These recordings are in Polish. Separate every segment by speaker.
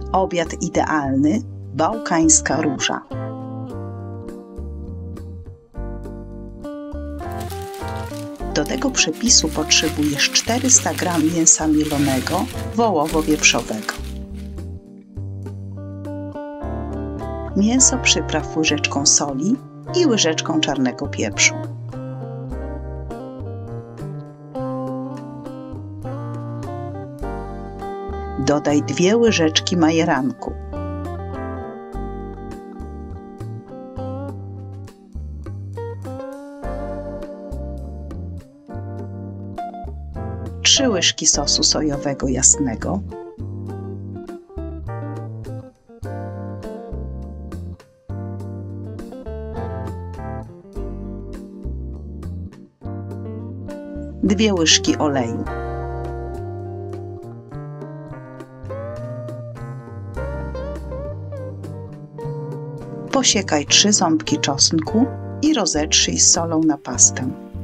Speaker 1: Obiad idealny, bałkańska róża. Do tego przepisu potrzebujesz 400 g mięsa mielonego wołowo-wieprzowego. Mięso przypraw łyżeczką soli i łyżeczką czarnego pieprzu. Dodaj 2 łyżeczki majeranku. Trzy łyżki sosu sojowego jasnego. Dwie łyżki oleju. Posiekaj 3 ząbki czosnku i rozetrzyj z solą na pastę.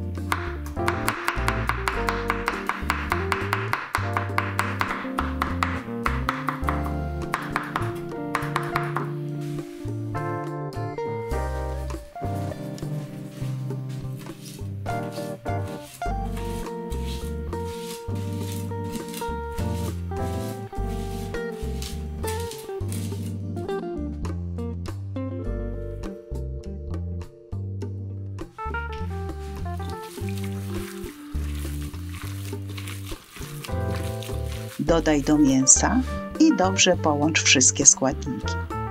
Speaker 1: Dodaj do mięsa i dobrze połącz wszystkie składniki.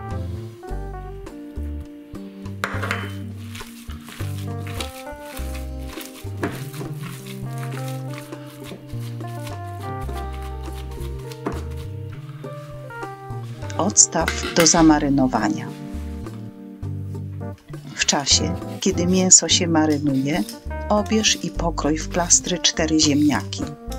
Speaker 1: Odstaw do zamarynowania. W czasie, kiedy mięso się marynuje, obierz i pokrój w plastry 4 ziemniaki.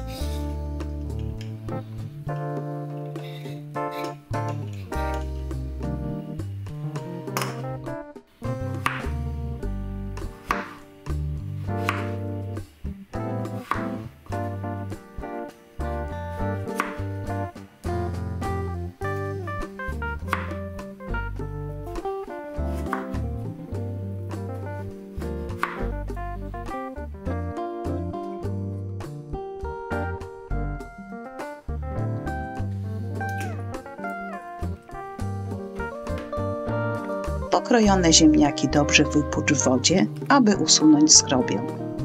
Speaker 1: Pokrojone ziemniaki dobrze wypłucz w wodzie, aby usunąć skrobię.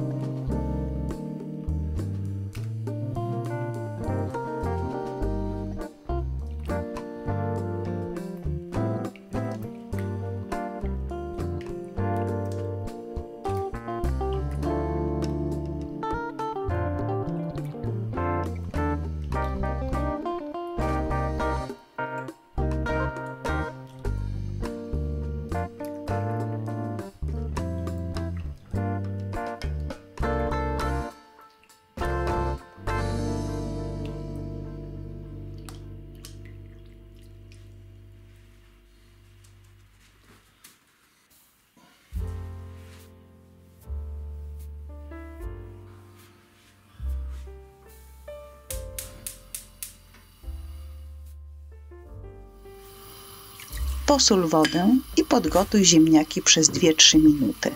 Speaker 1: Posól wodę i podgotuj ziemniaki przez 2-3 minuty.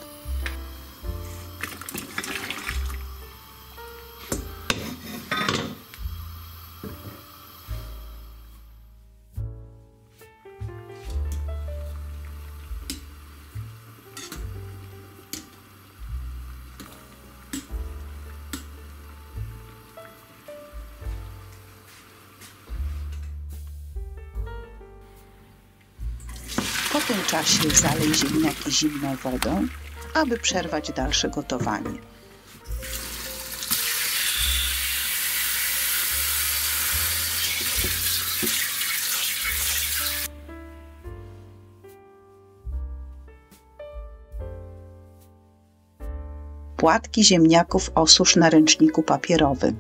Speaker 1: Po tym czasie zalej ziemniaki zimną wodą, aby przerwać dalsze gotowanie. Płatki ziemniaków osusz na ręczniku papierowym.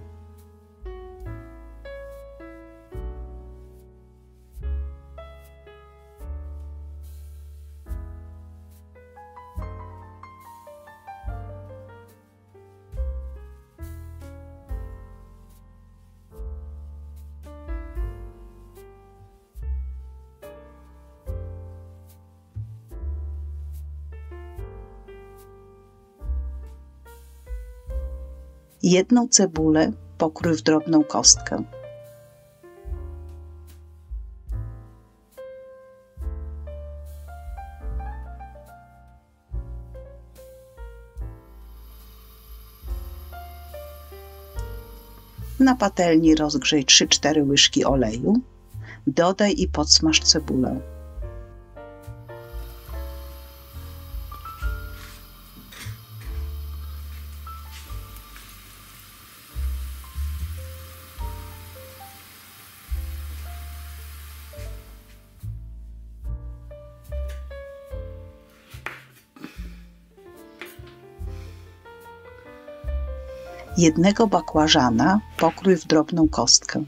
Speaker 1: Jedną cebulę pokrój w drobną kostkę. Na patelni rozgrzej 3-4 łyżki oleju. Dodaj i podsmaż cebulę. Jednego bakłażana pokrój w drobną kostkę.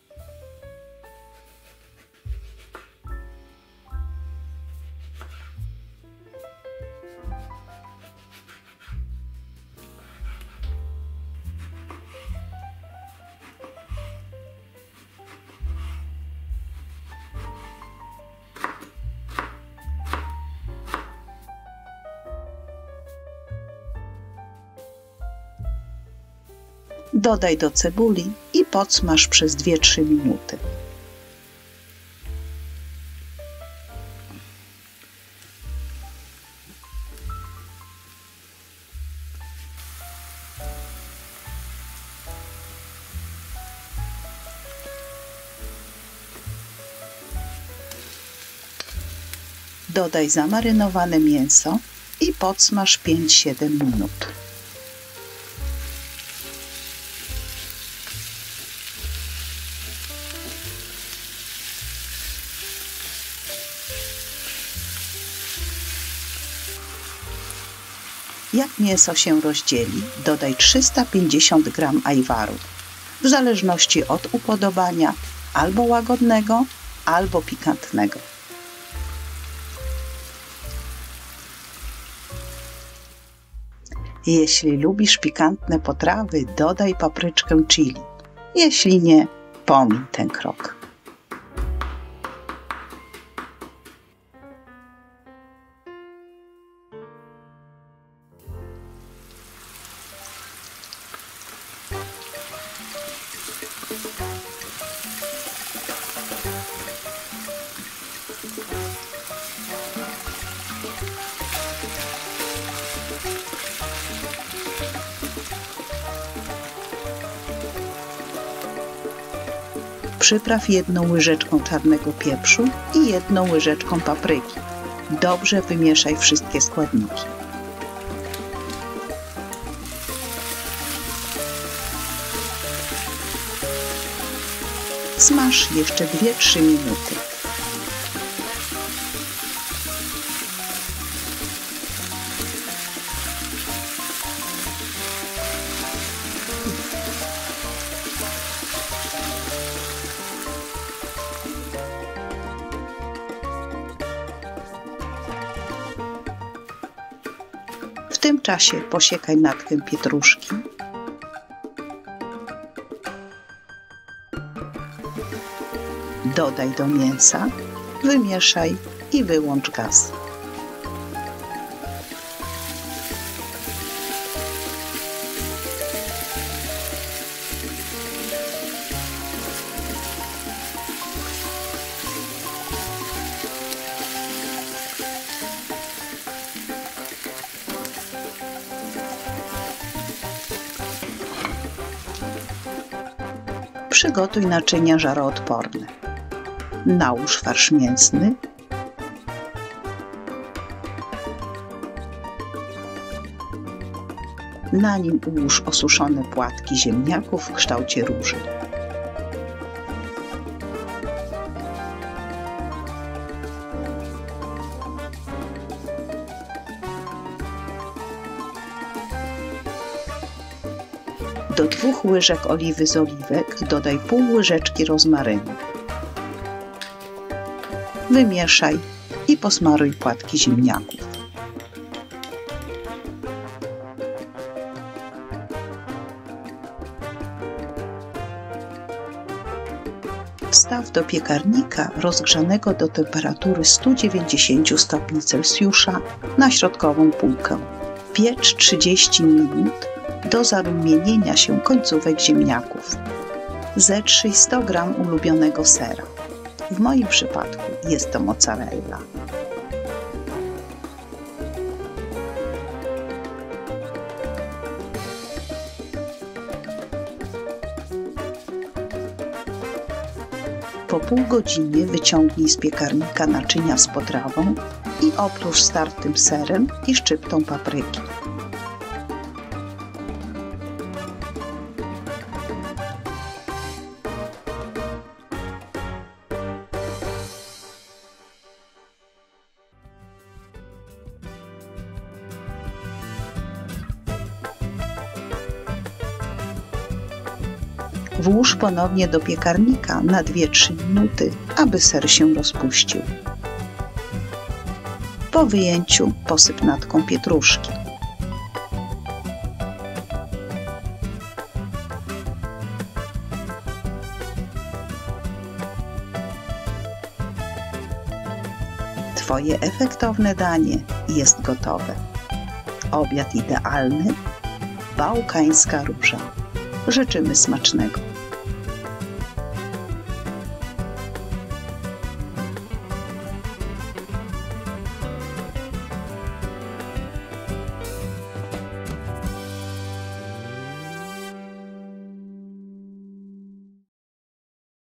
Speaker 1: Dodaj do cebuli i podsmaż przez 2-3 minuty. Dodaj zamarynowane mięso i podsmaż 5-7 minut. Jak mięso się rozdzieli, dodaj 350 g ajwaru, w zależności od upodobania, albo łagodnego, albo pikantnego. Jeśli lubisz pikantne potrawy, dodaj papryczkę chili. Jeśli nie, pomiń ten krok. Przypraw 1 łyżeczką czarnego pieprzu i 1 łyżeczką papryki. Dobrze wymieszaj wszystkie składniki. Smaż jeszcze 2-3 minuty. W tym czasie posiekaj natkę pietruszki. Dodaj do mięsa, wymieszaj i wyłącz gaz. Przygotuj naczynia żaroodporne. Nałóż farsz mięsny. Na nim ułóż osuszone płatki ziemniaków w kształcie róży. Do 2 łyżek oliwy z oliwek dodaj pół łyżeczki rozmarynu. Wymieszaj i posmaruj płatki ziemniaków. Wstaw do piekarnika rozgrzanego do temperatury 190 stopni Celsjusza na środkową półkę. Piecz 30 minut do zarumienienia się końcówek ziemniaków. Zetrzyj 100 g ulubionego sera. W moim przypadku jest to mozzarella. Po pół godziny wyciągnij z piekarnika naczynia z potrawą i oprócz startym serem i szczyptą papryki. Włóż ponownie do piekarnika na 2-3 minuty, aby ser się rozpuścił. Po wyjęciu posyp natką pietruszki. Twoje efektowne danie jest gotowe. Obiad idealny, bałkańska róża. Życzymy smacznego.